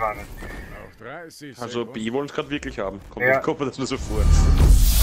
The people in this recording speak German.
fahren. Noch 30 Also Sekunden. B wollen es gerade wirklich haben. Ja. Kommt mir das nur so vor.